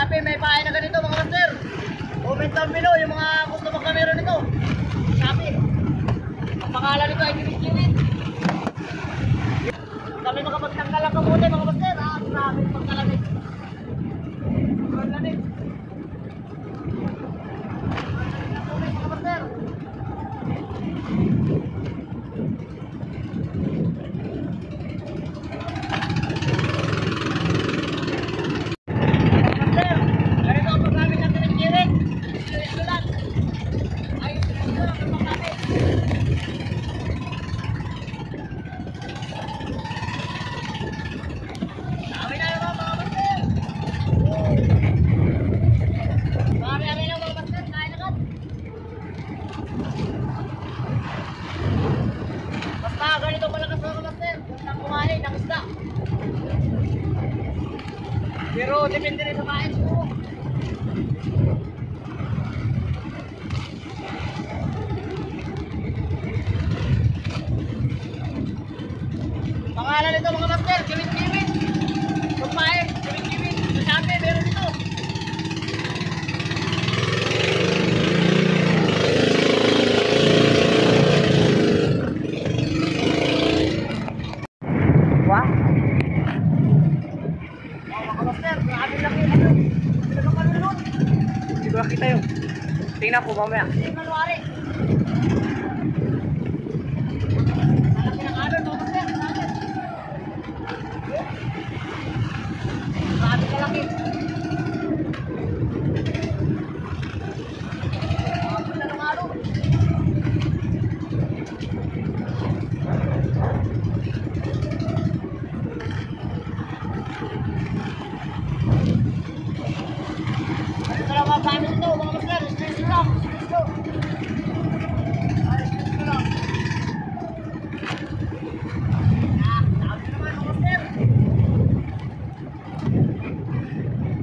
Shopee, may pahay na ganito mga master. Comment down below yung mga gusto magkamera nito. Shopee. Ang pangalan nito ay Kiwit. Kami makapagtanggal ang kamote mga master. Grabe pagkalamig. Sobrang lamig. Mga master. Ganito pala kasi mga master, nang kumain ng isda. Pero depende rin sa kain po. Pangalan nito mga master, Kiwit. Kumain, Kiwit. Sa Shopee, meron ito. Hindi ko nakita yun. Tingnan ko mamaya. January. Malaki ng alon mga master. Grabe kalaki. Grabe na ng alon. Paano ito mga master? Space lang. Ay, space lang. Sabi naman mga master.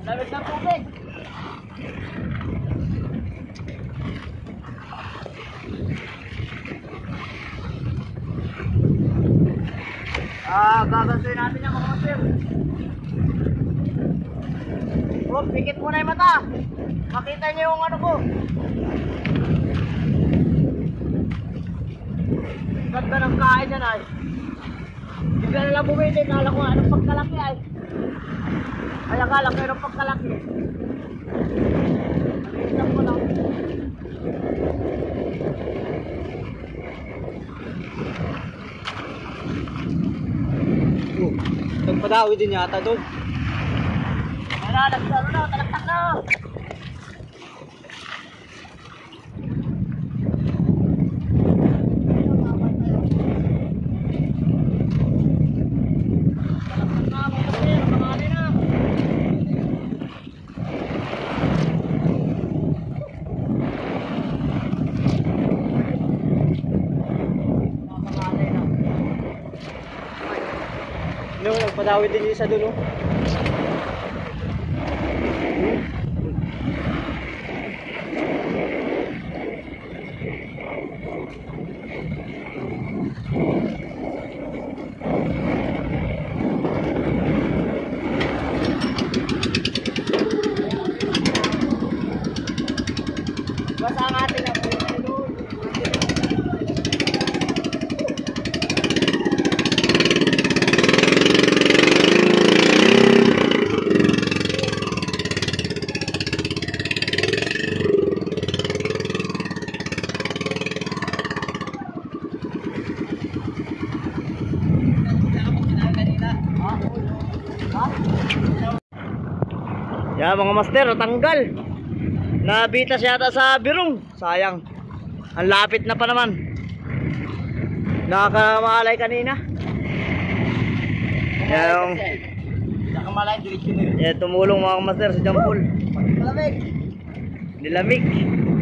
Lamig ng tubig. Gagantuin natin yan mga master. Oh, pikit mo na yung mata. Makita niyo yung ano ko. Ganda ng kain yan ay. Bigla na lang bumili. Kala ko anong pagkalaki ay. Ay, akala ko yung pagkalaki. Nag-iisang ko lang. Nagpadawi din yata doon. Wala, nagsaro na. Talaktak na. No, nagpadawi din yung isa doon, oh. Basta ang ating na po doon. Yan mga master, natanggal. Nabitas yata sa birong. Sayang. Ang lapit na pa naman. Nakamalay kanina. Yan. Nakamalay, diretso na yun. Yan, tumulong mga master sa Jampol. Malamig. Nilamig.